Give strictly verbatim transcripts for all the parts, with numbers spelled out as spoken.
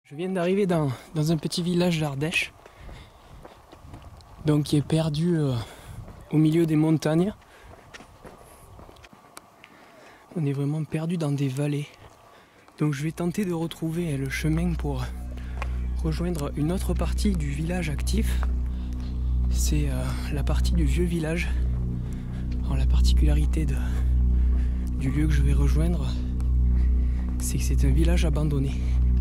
Je viens d'arriver dans, dans un petit village d'Ardèche, donc qui est perdu euh, au milieu des montagnes. On est vraiment perdu dans des vallées. Donc je vais tenter de retrouver le chemin pour rejoindre une autre partie du village actif. C'est euh, la partie du vieux village. Alors, la particularité de, du lieu que je vais rejoindre, c'est que c'est un village abandonné.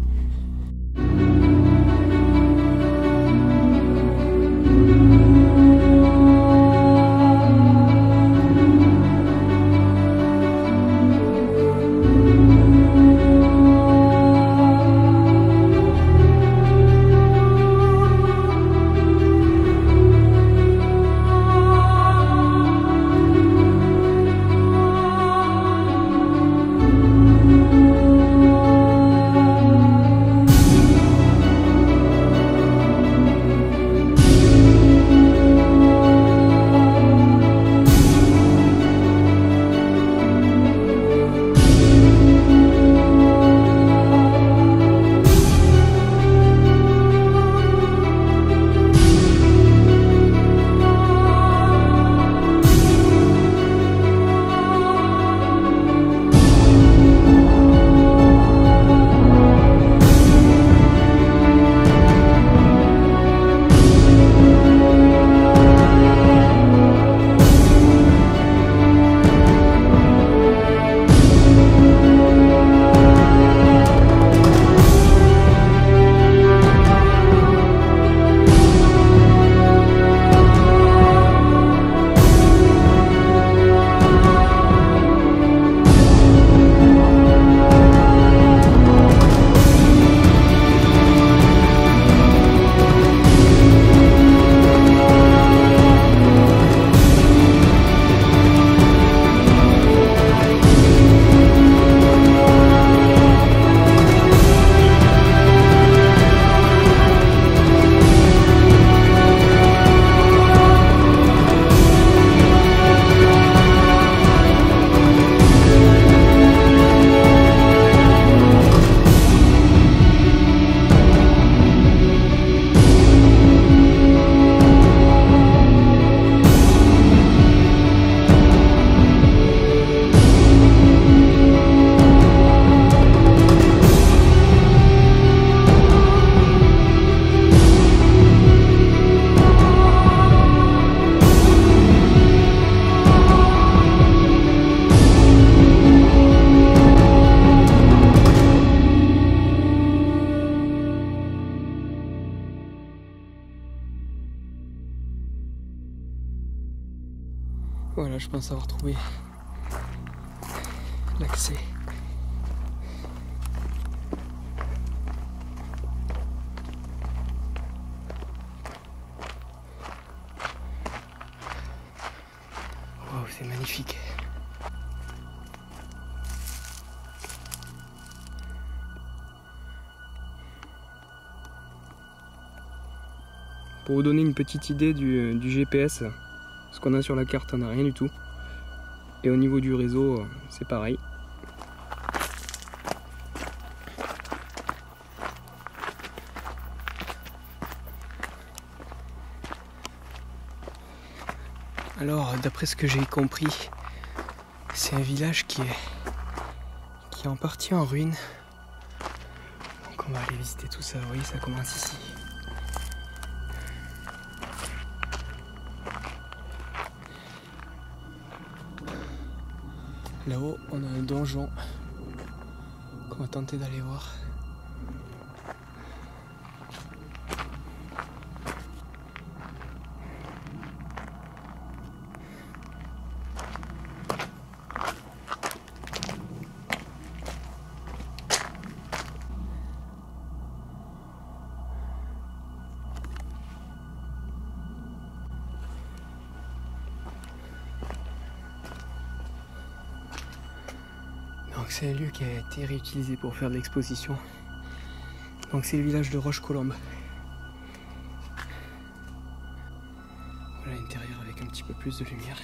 Voilà, je pense avoir trouvé l'accès. Wow, c'est magnifique. Pour vous donner une petite idée du, du G P S, ce qu'on a sur la carte, on n'a rien du tout. Et au niveau du réseau, c'est pareil. Alors, d'après ce que j'ai compris, c'est un village qui est, qui est en partie en ruine. Donc on va aller visiter tout ça. Vous voyez, ça commence ici. Là-haut, on a un donjon qu'on va tenter d'aller voir. Donc c'est un lieu qui a été réutilisé pour faire de l'exposition. Donc c'est le village de Roche-Colombe. Voilà l'intérieur avec un petit peu plus de lumière.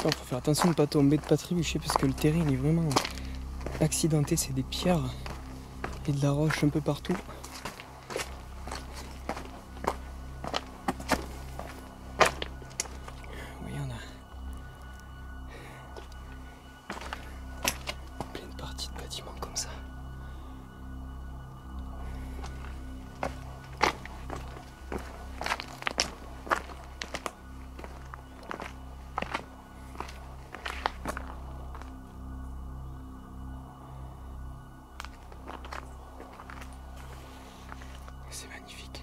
Il faut faire attention de ne pas tomber, de ne pas trébucher parce que le terrain il est vraiment accidenté, c'est des pierres et de la roche un peu partout. Oui, on a plein de parties de bâtiments comme ça. C'est magnifique.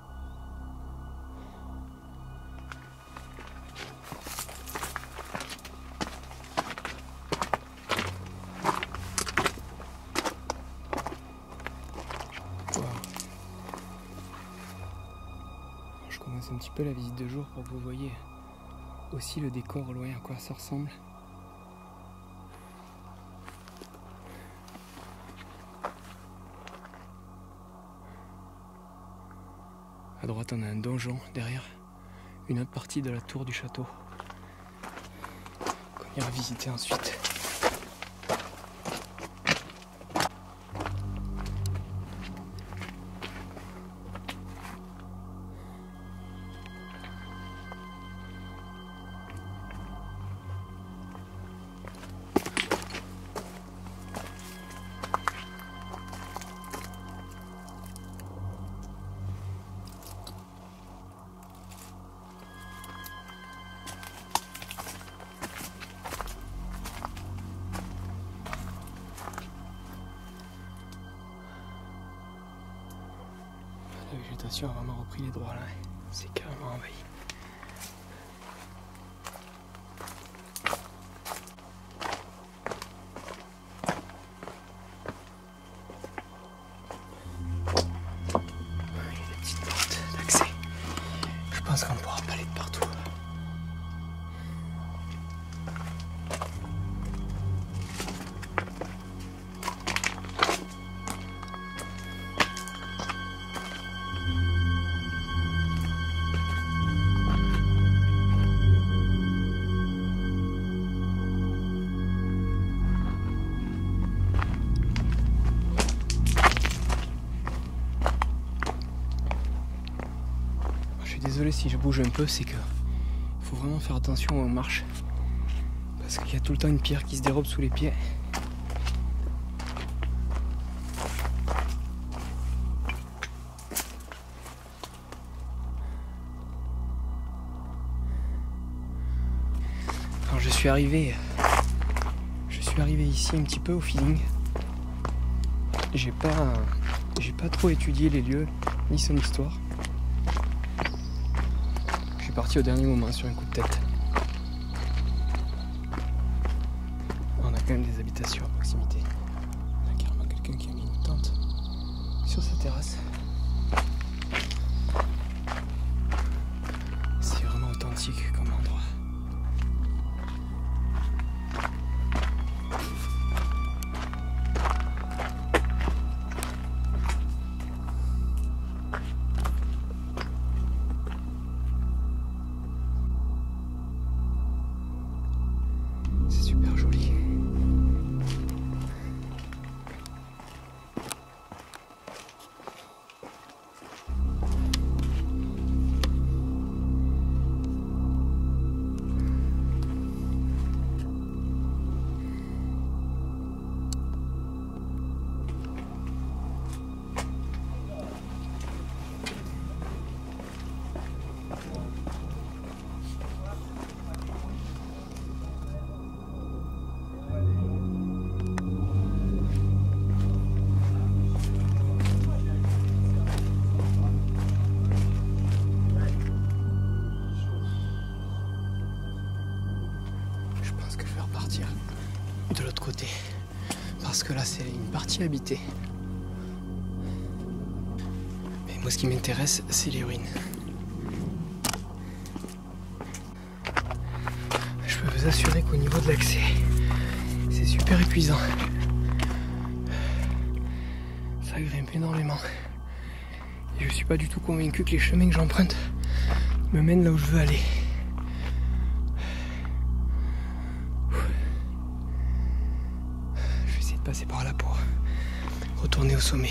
Wow. Je commence un petit peu la visite de jour pour que vous voyez aussi le décor au loin, à quoi ça ressemble. À droite, on a un donjon derrière, une autre partie de la tour du château qu'on ira visiter ensuite. La végétation a vraiment repris les droits là, c'est carrément envahi. Il y a des petites portes d'accès. Je pense qu'on ne pourra pas aller de partout. Désolé si je bouge un peu, c'est que faut vraiment faire attention aux marches parce qu'il y a tout le temps une pierre qui se dérobe sous les pieds. Quand je suis arrivé, je suis arrivé ici un petit peu au feeling. J'ai pas, j'ai pas trop étudié les lieux ni son histoire. Je suis parti au dernier moment sur un coup de tête. On a quand même des habitations à proximité. Il y a carrément quelqu'un qui a mis une tente sur sa terrasse. C'est vraiment authentique comme endroit. Super joli. De l'autre côté parce que là c'est une partie habitée, mais moi ce qui m'intéresse c'est les ruines. Je peux vous assurer qu'au niveau de l'accès c'est super épuisant, ça grimpe énormément et je suis pas du tout convaincu que les chemins que j'emprunte me mènent là où je veux aller. de passer par là pour retourner au sommet.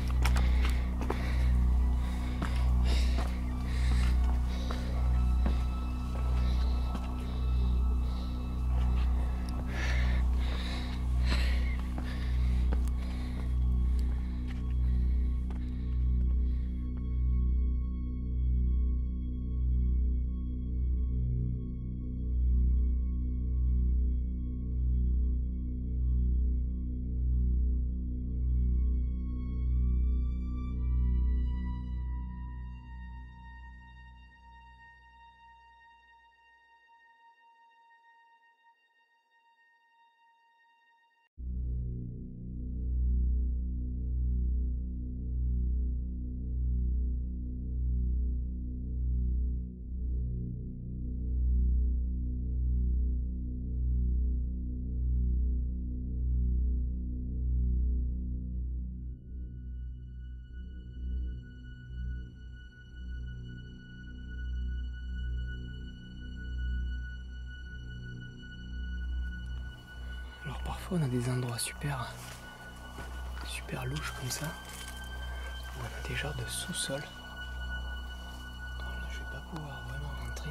Alors parfois on a des endroits super, super louches comme ça, où on a des genres de sous-sol. Alors là je vais pas pouvoir vraiment rentrer.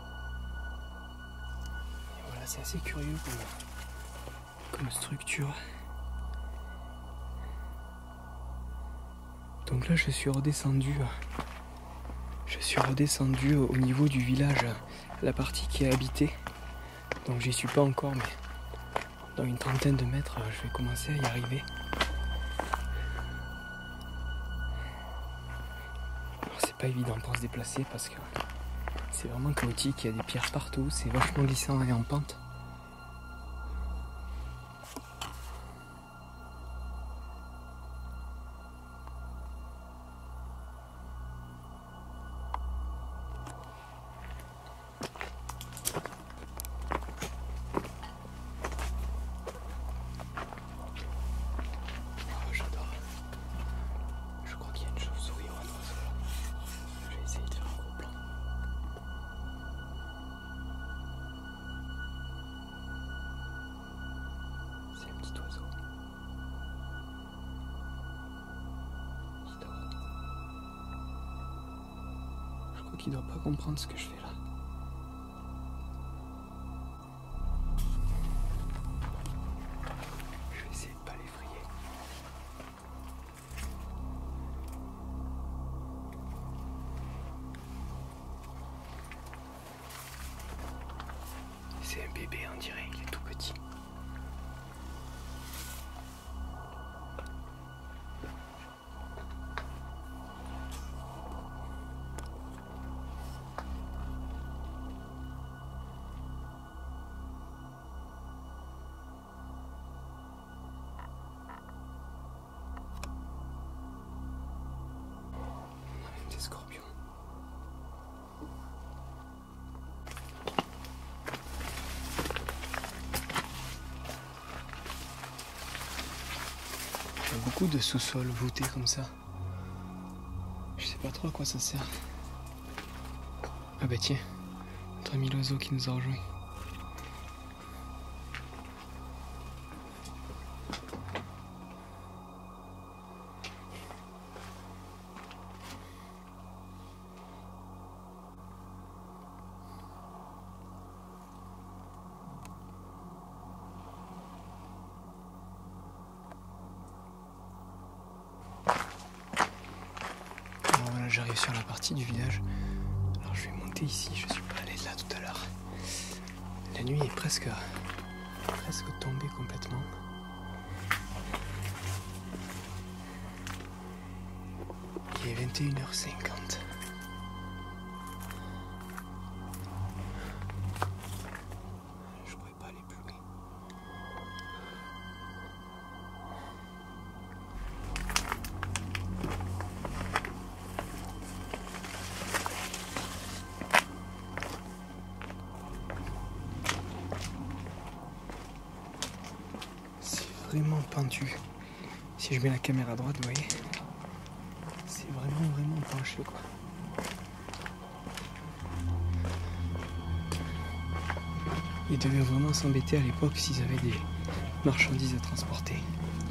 Et voilà, c'est assez curieux comme, comme structure. Donc là je suis redescendu, je suis redescendu au niveau du village, la partie qui est habitée. Donc j'y suis pas encore, mais dans une trentaine de mètres, je vais commencer à y arriver. Alors c'est pas évident pour se déplacer parce que c'est vraiment chaotique, il y a des pierres partout, c'est vachement glissant et en pente. Qui doit pas comprendre ce que je fais là. Je vais essayer de pas l'effrayer. C'est un bébé, on dirait, il est tout petit. Scorpion. Il y a beaucoup de sous-sols voûtés comme ça. Je sais pas trop à quoi ça sert. Ah bah tiens, notre ami l'oiseau qui nous a rejoint. J'arrive sur la partie du village. Alors je vais monter ici, je suis pas allé de là tout à l'heure. La nuit est presque, presque tombée complètement. Il est vingt et une heures cinquante. Je pourrais pas aller plus loin. Vraiment pentu. Si je mets la caméra à droite, vous voyez, c'est vraiment vraiment penché quoi. Ils devaient vraiment s'embêter à l'époque s'ils avaient des marchandises à transporter.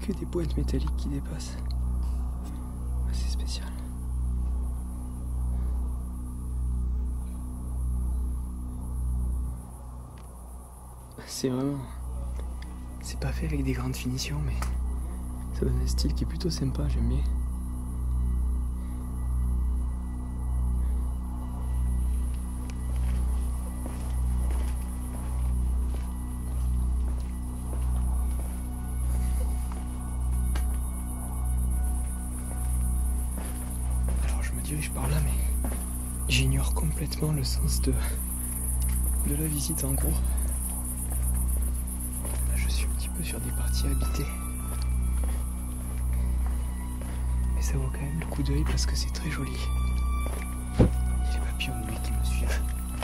Que des pointes métalliques qui dépassent. C'est spécial. C'est vraiment... C'est pas fait avec des grandes finitions, mais ça donne un style qui est plutôt sympa, j'aime bien. Alors je me dirige par là, mais j'ignore complètement le sens de, de la visite en gros. Sur des parties habitées, mais ça vaut quand même le coup d'œil parce que c'est très joli. Il y a les papillons de nuit qui me suivent.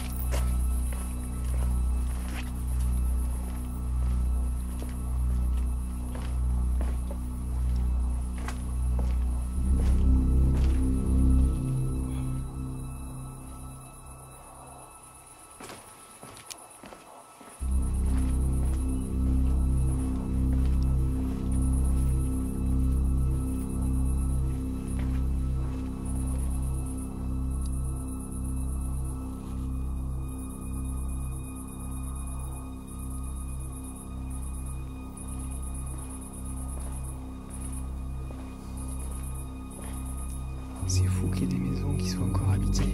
C'est fou qu'il y ait des maisons qui soient encore habitées.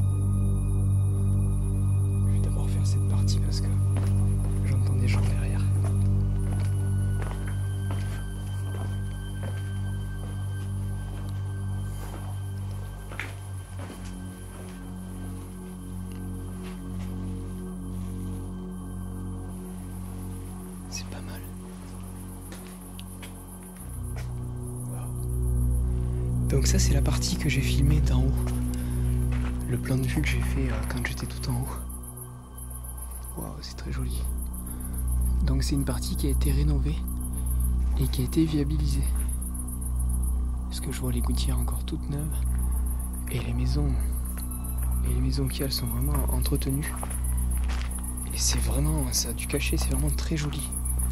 Je vais d'abord faire cette partie parce que j'entends des gens derrière. C'est pas mal. Donc ça c'est la partie que j'ai filmée d'en haut. Le plan de vue que j'ai fait euh, quand j'étais tout en haut. Waouh, c'est très joli. Donc c'est une partie qui a été rénovée et qui a été viabilisée. Parce que je vois les gouttières encore toutes neuves. Et les maisons. Et les maisons qui elles sont vraiment entretenues. Et c'est vraiment. Ça a du cachet, c'est vraiment très joli.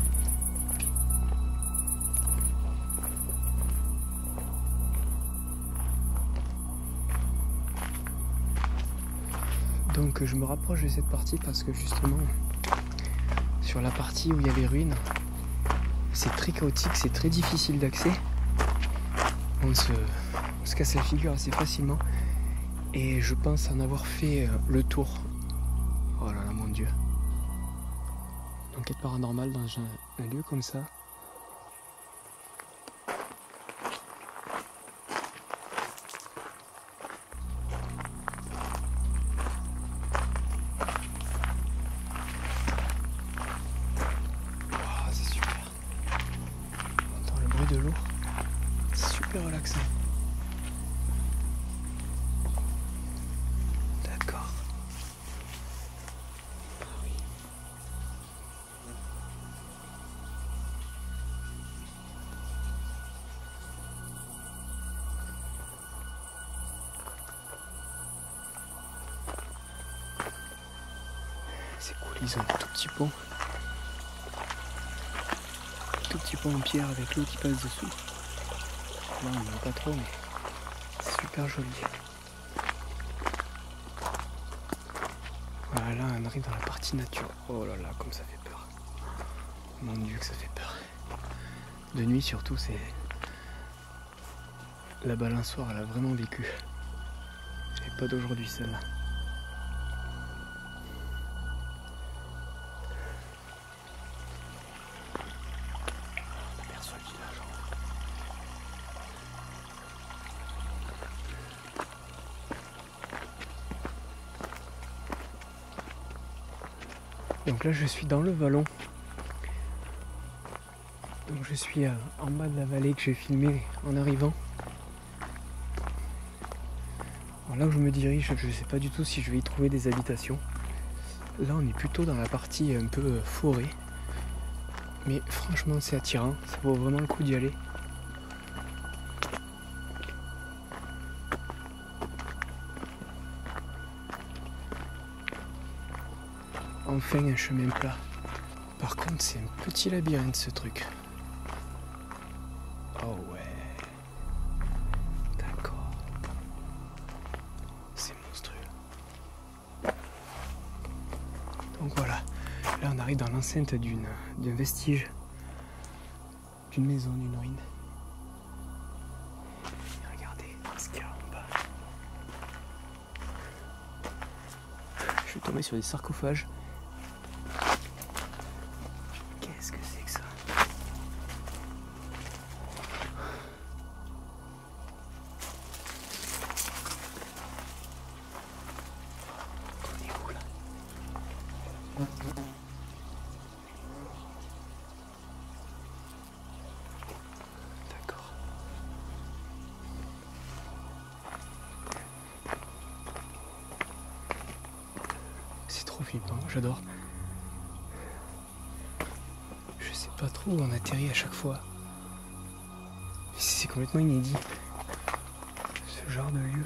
Donc je me rapproche de cette partie parce que justement sur la partie où il y a les ruines, c'est très chaotique, c'est très difficile d'accès. On se, on se casse la figure assez facilement et je pense en avoir fait le tour. Oh là là mon dieu. Enquête paranormale dans un, un lieu comme ça. De l'eau, c'est super relaxant. D'accord. Ah oui. C'est cool, ils ont un tout petit pont. Tout petit pont en pierre avec l'eau qui passe dessous. Là on n'en a pas trop mais c'est super joli. Voilà, là on arrive dans la partie nature. Oh là là, comme ça fait peur. Mon dieu que ça fait peur. De nuit surtout, c'est... La balançoire elle a vraiment vécu. Et pas d'aujourd'hui celle-là. Donc là je suis dans le vallon. Donc je suis en bas de la vallée que j'ai filmé en arrivant. Alors là où je me dirige, je ne sais pas du tout si je vais y trouver des habitations. Là on est plutôt dans la partie un peu forêt. Mais franchement c'est attirant, ça vaut vraiment le coup d'y aller. Enfin un chemin plat. Par contre c'est un petit labyrinthe ce truc. Oh ouais. D'accord. C'est monstrueux. Donc voilà. Là on arrive dans l'enceinte d'une d'un vestige. D'une maison, d'une ruine. Et regardez ce qu'il y a en bas. Je suis tombé sur des sarcophages. Qu'est-ce que c'est que ça? On est où là? D'accord. C'est trop flippant, j'adore. Je sais pas trop où on atterrit à chaque fois. C'est complètement inédit. Ce genre de lieu.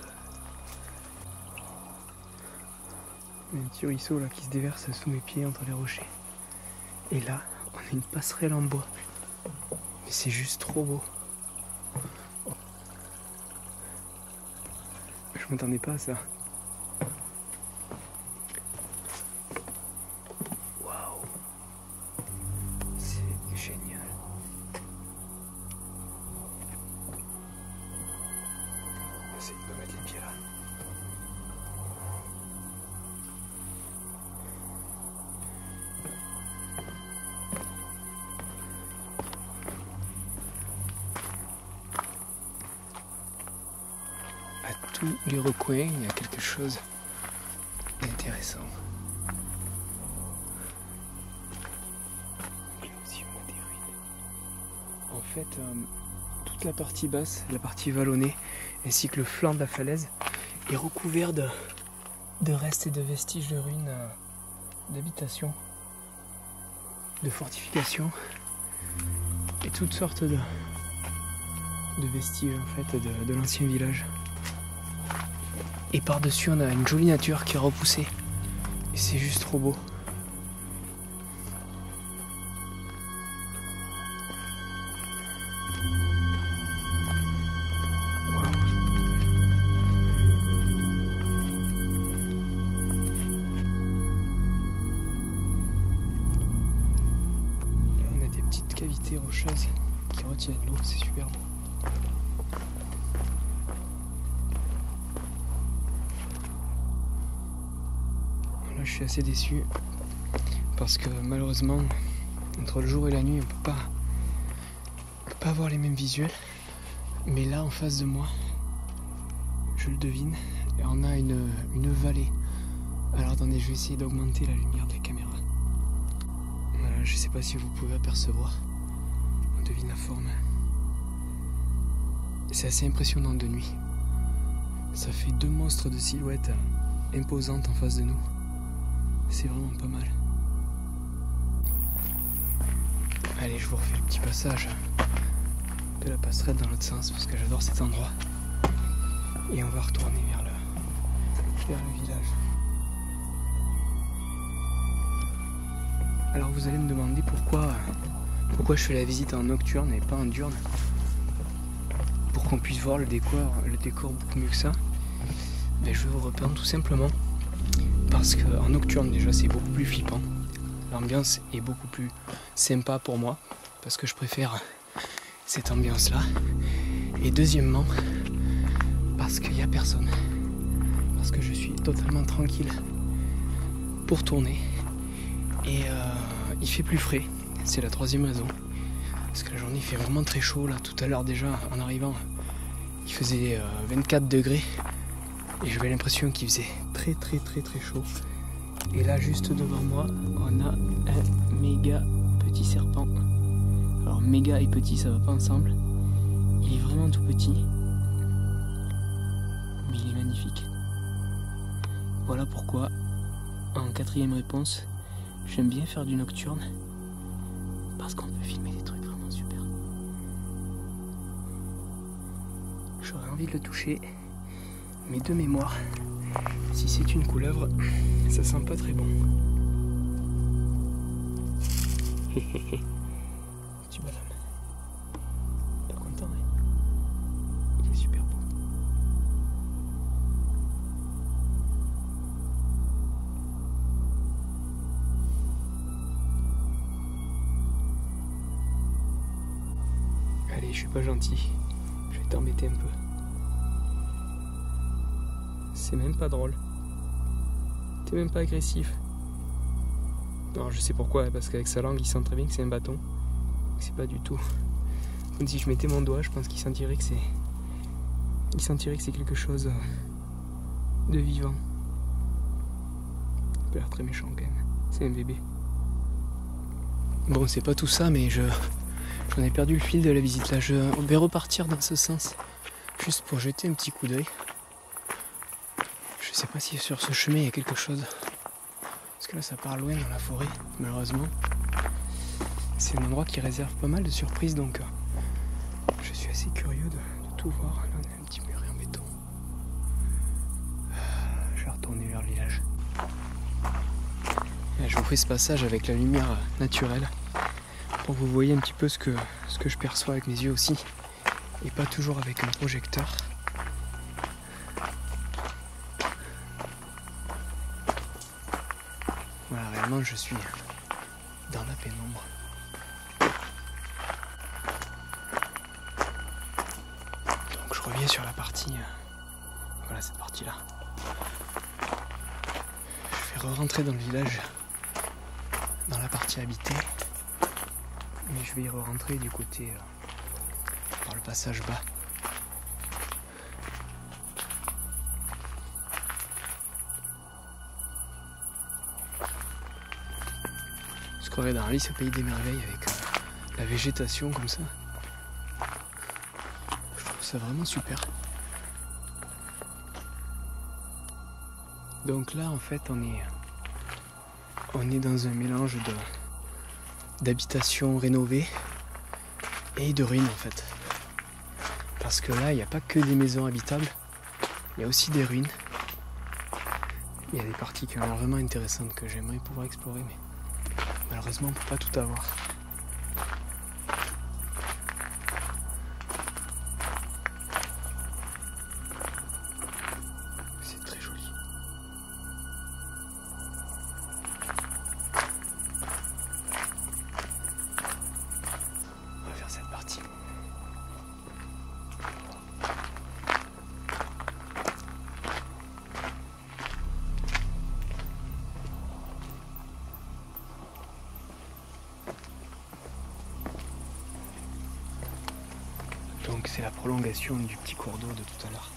Il y a un petit ruisseau là qui se déverse sous mes pieds entre les rochers. Et là, on a une passerelle en bois. Mais c'est juste trop beau. Je m'attendais pas à ça. Waouh. C'est génial. J'essaie de me mettre les pieds là. À tous les recoins, il y a quelque chose d'intéressant. En fait, euh, toute la partie basse, la partie vallonnée, ainsi que le flanc de la falaise, est recouvert de, de restes et de vestiges de ruines euh, d'habitations, de fortifications et toutes sortes de, de vestiges en fait de, de l'ancien village. Et par-dessus, on a une jolie nature qui est repoussée. Et c'est juste trop beau. Là, on a des petites cavités rocheuses qui retiennent l'eau, c'est super beau. Je suis assez déçu parce que malheureusement entre le jour et la nuit on peut pas, on peut pas avoir les mêmes visuels, mais là en face de moi je le devine, on a une, une vallée. Alors attendez, je vais essayer d'augmenter la lumière de la caméra. Voilà, je sais pas si vous pouvez apercevoir, on devine la forme. C'est assez impressionnant de nuit, ça fait deux monstres de silhouettes imposantes en face de nous. C'est vraiment pas mal. Allez, je vous refais le petit passage de la passerelle dans l'autre sens parce que j'adore cet endroit. Et on va retourner vers le, vers le village. Alors vous allez me demander pourquoi, pourquoi je fais la visite en nocturne et pas en diurne. Pour qu'on puisse voir le décor, le décor beaucoup mieux que ça. Mais je vais vous répondre tout simplement. Parce qu'en nocturne déjà c'est beaucoup plus flippant, l'ambiance est beaucoup plus sympa pour moi, parce que je préfère cette ambiance là. Et deuxièmement, parce qu'il n'y a personne, parce que je suis totalement tranquille pour tourner. Et euh, il fait plus frais, c'est la troisième raison. Parce que la journée il fait vraiment très chaud là, tout à l'heure déjà en arrivant il faisait euh, vingt-quatre degrés. Et j'avais l'impression qu'il faisait très très très très chaud. Et là juste devant moi on a un méga petit serpent. Alors méga et petit ça va pas ensemble. Il est vraiment tout petit. Mais il est magnifique. Voilà pourquoi en quatrième réponse j'aime bien faire du nocturne. Parce qu'on peut filmer des trucs vraiment super. J'aurais envie de le toucher. Mais de mémoire, si c'est une couleuvre, ça sent pas très bon. Tu bonhomme. Pas content, Allez, je suis pas gentil. Je vais t'embêter un peu. C'est même pas drôle. T'es même pas agressif. Non, je sais pourquoi, parce qu'avec sa langue, il sent très bien que c'est un bâton. C'est pas du tout. Comme si je mettais mon doigt, je pense qu'il sentirait que c'est... Il sentirait que c'est quelque chose de vivant. Il a l'air très méchant quand même. C'est un bébé. Bon, c'est pas tout ça, mais je... J'en ai perdu le fil de la visite. Là, je vais repartir dans ce sens. Juste pour jeter un petit coup d'œil. Je sais pas si sur ce chemin il y a quelque chose. Parce que là ça part loin dans la forêt, malheureusement. C'est un endroit qui réserve pas mal de surprises, donc je suis assez curieux de, de tout voir. Là on a un petit mur en béton. Je vais retourner vers le village. Là, je vous fais ce passage avec la lumière naturelle pour que vous voyez un petit peu ce que, ce que je perçois avec mes yeux aussi. Et pas toujours avec un projecteur. Voilà, réellement je suis dans la pénombre. Donc je reviens sur la partie, voilà cette partie là. Je vais re-rentrer dans le village, dans la partie habitée, mais je vais y re-rentrer du côté, par le passage bas. Je croirais dans Alice au pays des merveilles avec euh, la végétation comme ça. Je trouve ça vraiment super. Donc là en fait on est on est dans un mélange de d'habitations rénovées et de ruines en fait. Parce que là il n'y a pas que des maisons habitables, il y a aussi des ruines. Il y a des parties qui ont l'air vraiment intéressantes que j'aimerais pouvoir explorer, mais malheureusement on ne peut pas tout avoir. C'est très joli. On va faire cette partie. Donc c'est la prolongation du petit cours d'eau de tout à l'heure.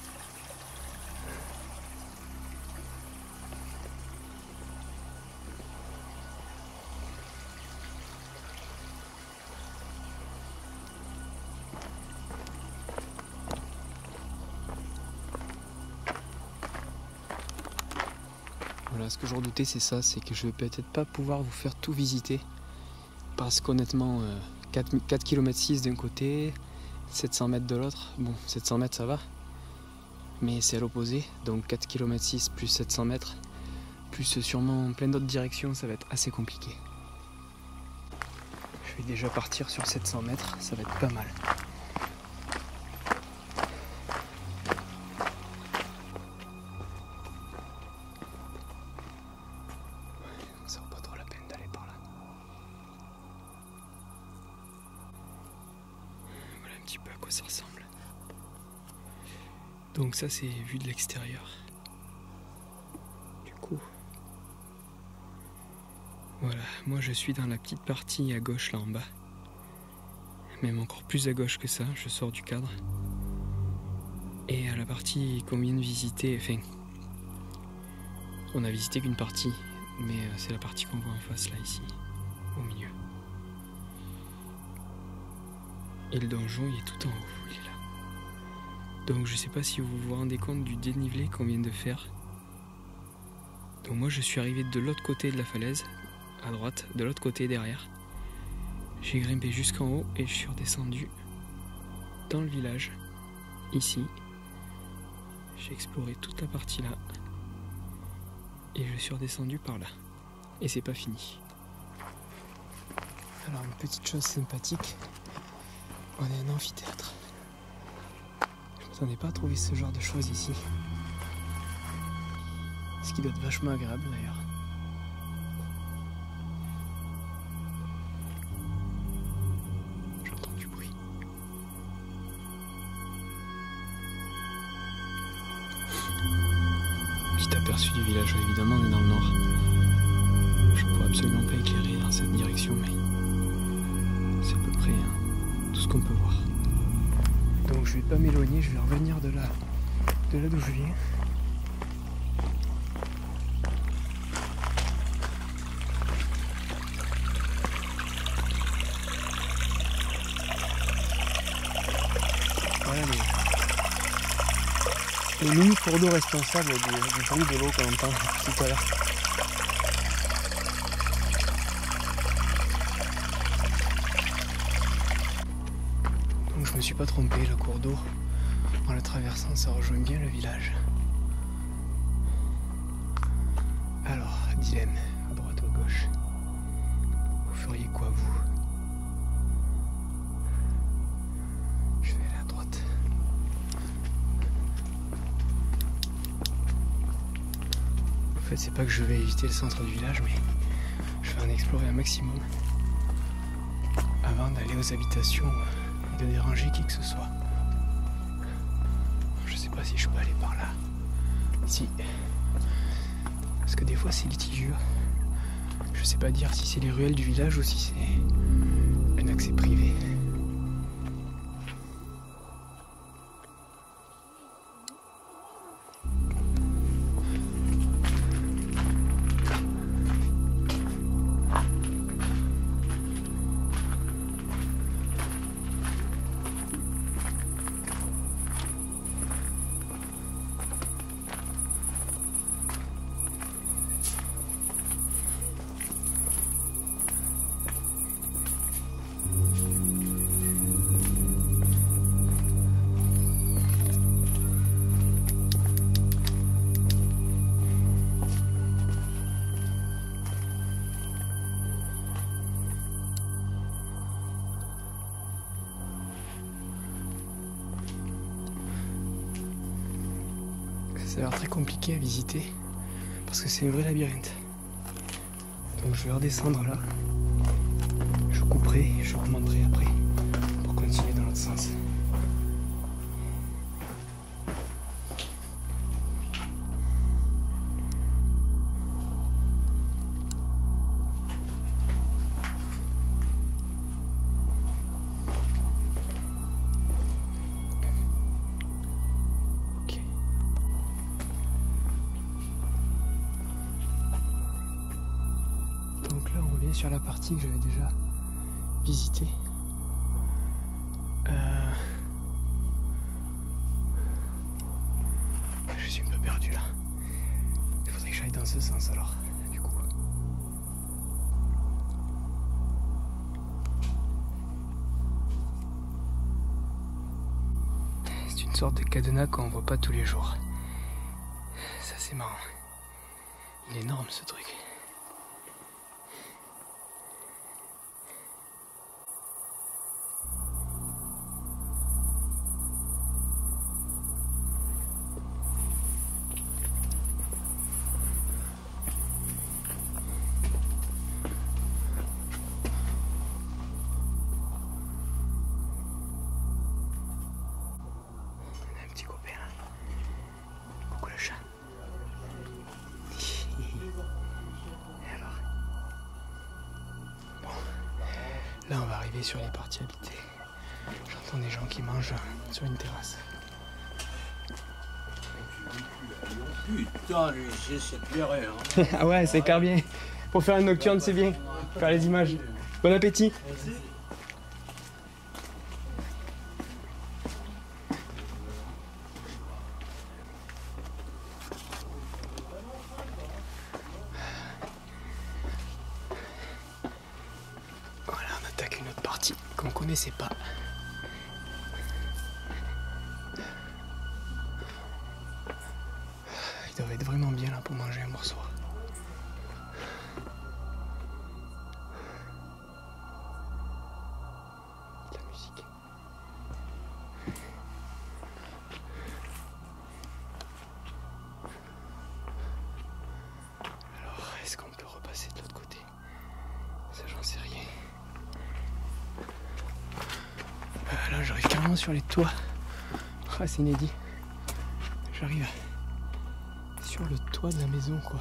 Voilà, ce que je redoutais c'est ça, c'est que je vais peut-être pas pouvoir vous faire tout visiter. Parce qu'honnêtement, euh, quatre kilomètres six d'un côté, sept cents mètres de l'autre, bon sept cents mètres ça va, mais c'est à l'opposé, donc quatre kilomètres six plus sept cents mètres, plus sûrement plein d'autres directions, ça va être assez compliqué. Je vais déjà partir sur sept cents mètres, ça va être pas mal. Ça vaut pas trop la peine d'aller par là. Voilà un petit peu à quoi ça ressemble. Donc ça c'est vu de l'extérieur. Du coup, voilà, moi je suis dans la petite partie à gauche là en bas. Même encore plus à gauche que ça, je sors du cadre. Et à la partie qu'on vient de visiter, enfin, on a visité qu'une partie, mais c'est la partie qu'on voit en face là ici, au milieu. Et le donjon il est tout en haut, il est là. Donc je sais pas si vous vous rendez compte du dénivelé qu'on vient de faire. Donc moi je suis arrivé de l'autre côté de la falaise, à droite, de l'autre côté derrière. J'ai grimpé jusqu'en haut et je suis redescendu dans le village, ici. J'ai exploré toute la partie là. Et je suis redescendu par là. Et c'est pas fini. Alors une petite chose sympathique, on est un amphithéâtre. Je m'attendais pas à trouver ce genre de choses ici. Ce qui doit être vachement agréable d'ailleurs. J'entends du bruit. aperçu du village. Évidemment, on est dans le nord. Je ne pourrais absolument pas éclairer dans cette direction, mais c'est à peu près hein, tout ce qu'on peut voir. Donc je vais pas m'éloigner, je vais revenir de là, de là d'où je viens. Voilà les, les mini cours d'eau responsables du, du bruit de l'eau qu'on entend tout à l'heure. Donc je me suis pas trompé, le cours d'eau, en le traversant, ça rejoint bien le village. Alors, dilemme, à droite ou à gauche, vous feriez quoi vous? Je vais aller à droite. En fait, c'est pas que je vais éviter le centre du village, mais je vais en explorer un maximum avant d'aller aux habitations et de déranger qui que ce soit. Je sais pas si je peux aller par là. Si. Parce que des fois c'est litigieux. Je sais pas dire si c'est les ruelles du village ou si c'est un accès privé. Ça a l'air très compliqué à visiter parce que c'est un vrai labyrinthe. Donc je vais redescendre là. Je couperai, je remonterai après pour continuer dans l'autre sens. Sur la partie que j'avais déjà visitée. Euh... Je suis un peu perdu là. Il faudrait que j'aille dans ce sens alors, du coup. C'est une sorte de cadenas qu'on voit pas tous les jours. Ça c'est marrant. Il est énorme ce truc. Là, on va arriver sur les parties habitées. J'entends des gens qui mangent sur une terrasse. Putain, c'est clair. Hein. Ah ouais, c'est clair bien. Pour faire une nocturne, c'est bien. Faire les images. Bon appétit. Qu'on connaissait pas. Il devrait être vraiment bien là pour manger un morceau. De la musique. Alors, est-ce qu'on peut repasser de l'autre côté? Ça, j'en sais rien. Là, j'arrive carrément sur les toits. Ah, c'est inédit. J'arrive sur sur le toit de la maison quoi.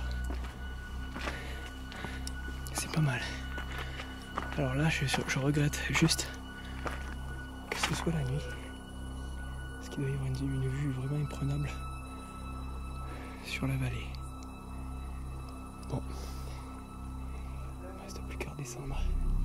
C'est pas mal. Alors là je, je regrette juste que ce soit la nuit. Parce qu'il doit y avoir une, une vue vraiment imprenable sur la vallée. Bon. Il ne reste plus qu'à redescendre.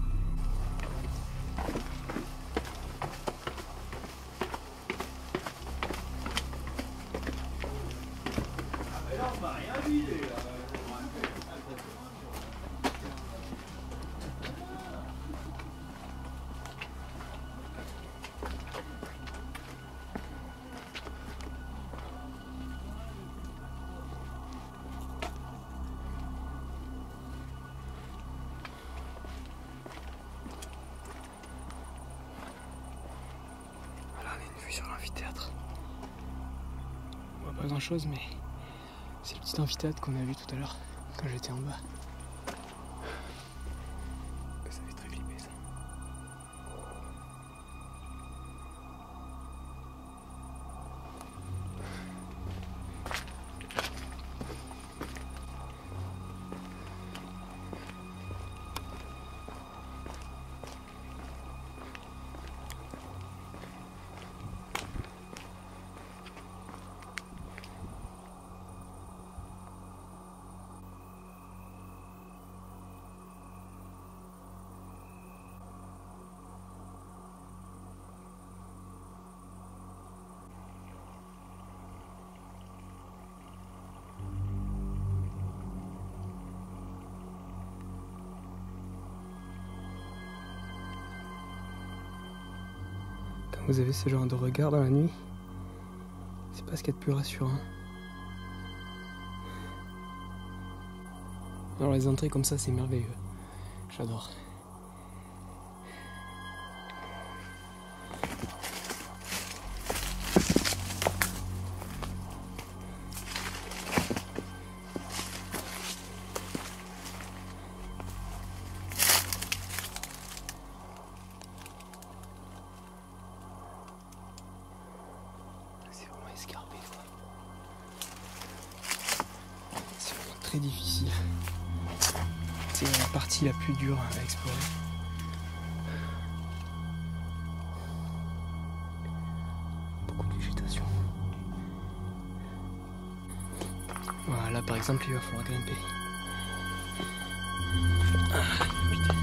Sur l'amphithéâtre. On voit pas grand chose, mais c'est le petit amphithéâtre qu'on a vu tout à l'heure quand j'étais en bas. Ça fait très flipper ça. Quand vous avez ce genre de regard dans la nuit, c'est pas ce qu'il y a de plus rassurant. Alors les entrées comme ça, c'est merveilleux. J'adore. Escarpé, quoi. C'est vraiment très difficile. C'est la partie la plus dure à explorer. Beaucoup de végétation. Voilà, là par exemple, il va falloir grimper. Ah, putain.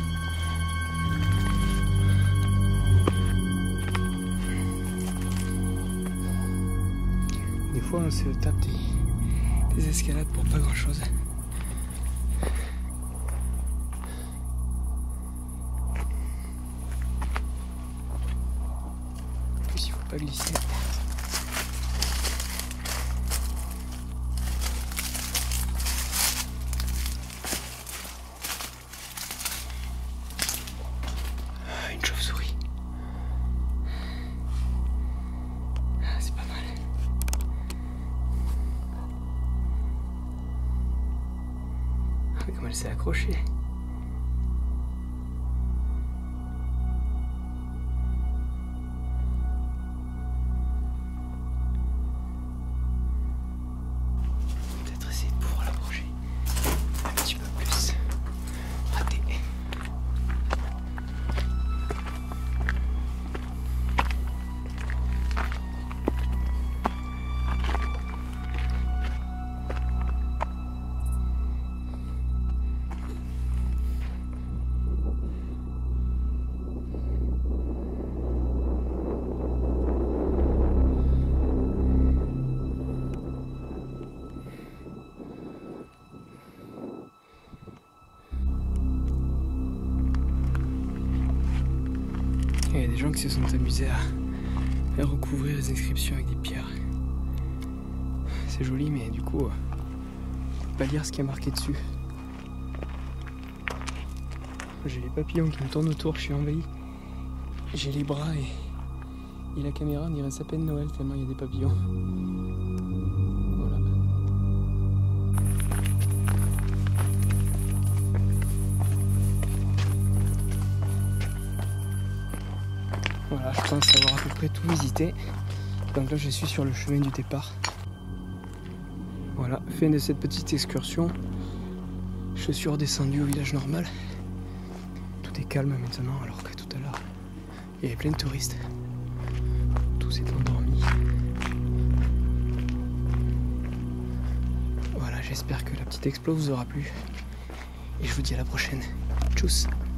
Des fois on se tape des, des escalades pour pas grand chose. En plus il faut pas glisser. Ah, une chauve-souris. Comme elle s'est accrochée. Peut-être essayer de pouvoir l'approcher un petit peu plus. Raté. Il y a des gens qui se sont amusés à, à recouvrir les inscriptions avec des pierres. C'est joli, mais du coup, on peut pas lire ce qui est marqué dessus. J'ai les papillons qui me tournent autour, je suis envahi. J'ai les bras et, et la caméra, on dirait sapin de Noël tellement il y a des papillons. Voilà. Voilà, je pense avoir à peu près tout visité. Donc là, je suis sur le chemin du départ. Voilà, fin de cette petite excursion. Je suis redescendu au village normal. Tout est calme maintenant, alors que tout à l'heure, il y avait plein de touristes. Tout s'est endormi. Voilà, j'espère que la petite explo vous aura plu. Et je vous dis à la prochaine. Tchuss!